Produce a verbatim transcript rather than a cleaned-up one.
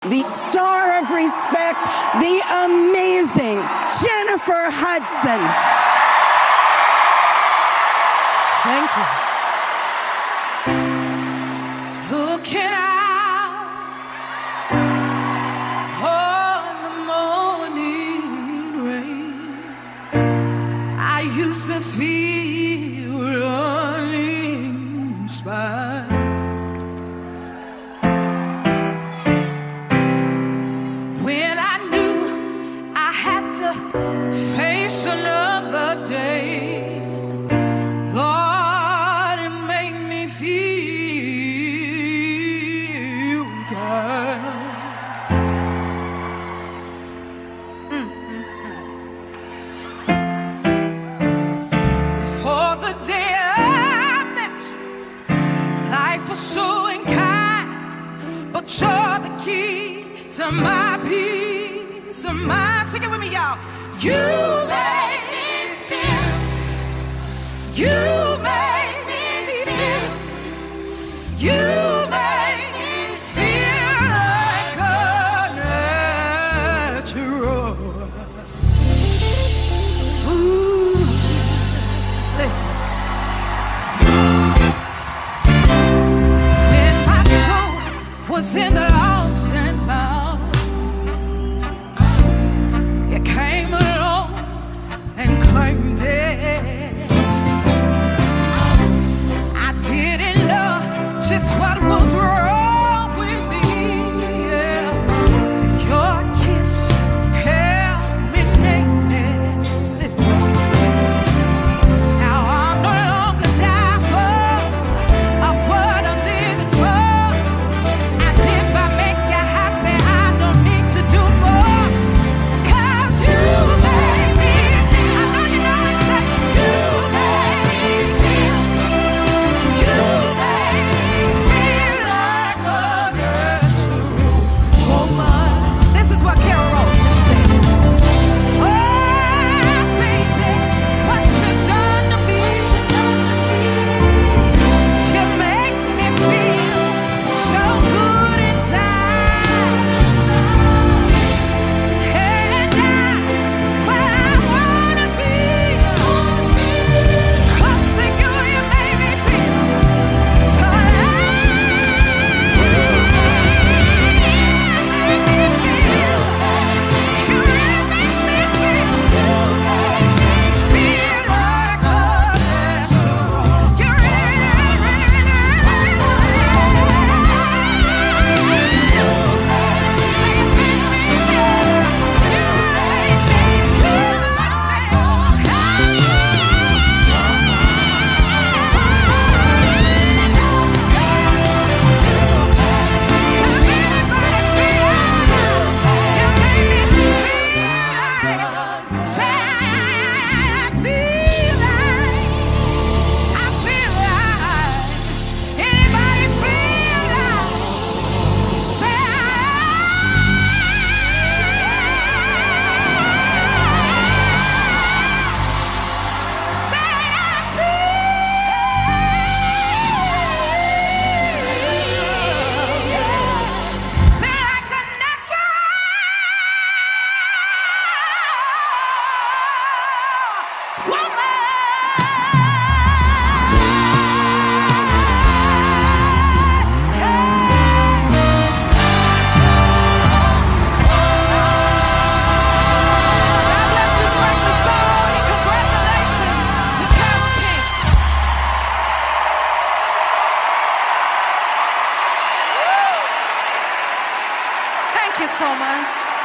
the star of respect, the amazing Jennifer Hudson. Thank you. Looking out on the morning rain, I used to feel uninspired. When I knew I had to face another day, Lord, it made me feel down. Mm. Before the day I met you, life was so unkind, but you're the key to my peace of mind. Sing it with me, y'all. You made me feel. You made me feel. You made me feel like a natural. Ooh, listen. When my soul was in the lost and found, you came along and claimed it. I didn't know just what was wrong with me, yeah. So your kiss held me naked. Listen. Now I'm no longer doubtful of what I'm living for. And if I make you happy, I don't need to do more. 'Cause you made me feel. I know you know it, say, you made me feel. You made me feel like a natural woman. This is what Carol wrote. She said, oh, baby, what you done to me, you done to me. You make me feel so good inside. And I'm where I wanna be. 'Cause of you, you made me feel so alive. You make me feel. You really make me feel. Feel like a natural. You really, really, really, really, so you make me feel. You make me feel like a Thank you so much.